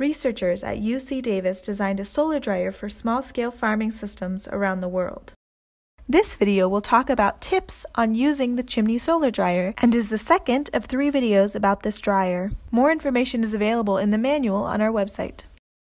Researchers at UC Davis designed a solar dryer for small-scale farming systems around the world. This video will talk about tips on using the Chimney solar dryer and is the second of 3 videos about this dryer. More information is available in the manual on our website.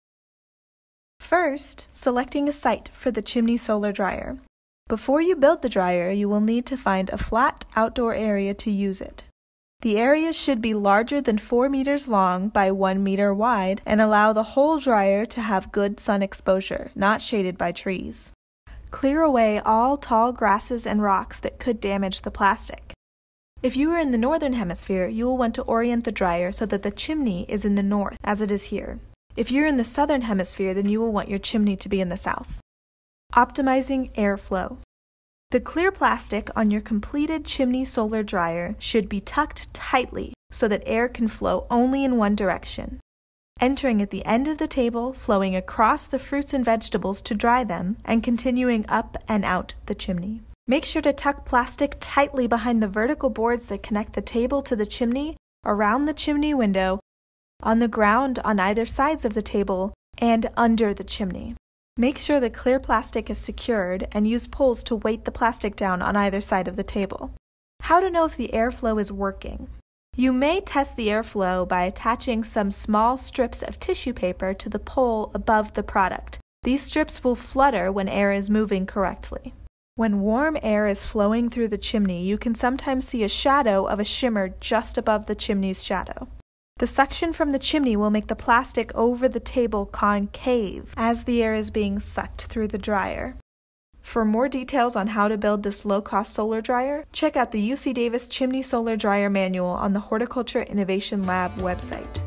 First, selecting a site for the Chimney solar dryer. Before you build the dryer, you will need to find a flat outdoor area to use it. The area should be larger than 4 meters long by 1 meter wide and allow the whole dryer to have good sun exposure, not shaded by trees. Clear away all tall grasses and rocks that could damage the plastic. If you are in the northern hemisphere, you will want to orient the dryer so that the chimney is in the north, as it is here. If you're in the southern hemisphere, then you will want your chimney to be in the south. Optimizing airflow. The clear plastic on your completed Chimney solar dryer should be tucked tightly so that air can flow only in one direction, entering at the end of the table, flowing across the fruits and vegetables to dry them, and continuing up and out the chimney. Make sure to tuck plastic tightly behind the vertical boards that connect the table to the chimney, around the chimney window, on the ground on either sides of the table, and under the chimney. Make sure the clear plastic is secured and use pulls to weight the plastic down on either side of the table. How to know if the airflow is working? You may test the airflow by attaching some small strips of tissue paper to the pole above the product. These strips will flutter when air is moving correctly. When warm air is flowing through the chimney, you can sometimes see a shadow of a shimmer just above the chimney's shadow. The suction from the chimney will make the plastic over the table concave as the air is being sucked through the dryer. For more details on how to build this low-cost solar dryer, check out the UC Davis Chimney Solar Dryer Manual on the Horticulture Innovation Lab website.